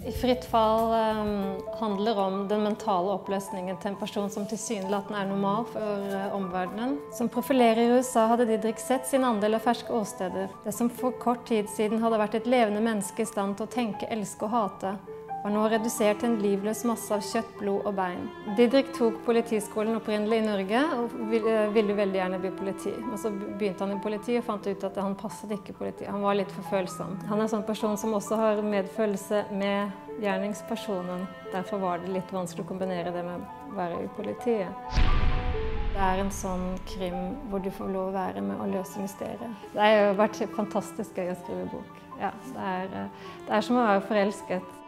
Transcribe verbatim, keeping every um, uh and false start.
I Fritt fall um, handler om den mentale oppløsningen til en person som tilsynelatende er normal for uh, omverdenen. Som profilerer i U S A hadde Didrik sett sin andel av ferske åsteder. Det som for kort tid siden hadde vært et levende menneske i stand til å tenke, elske og hate, var nå redusert til en livløs masse av kjøtt, blod og bein. Didrik tok politiskolen opprinnelig i Norge og ville veldig gjerne bli politi. Men så begynte han i politi og fant ut at han passet ikke i politi. Han var litt for følsom. Han er en sånn person som også har medfølelse med gjerningspersonen. Derfor var det litt vanskelig å kombinere det med å være i politiet. Det er en sånn krim hvor du får lov å være med og løse mysteriet. Det har jo vært fantastisk gøy å skrive bok. Ja, det er, det er som å være forelsket.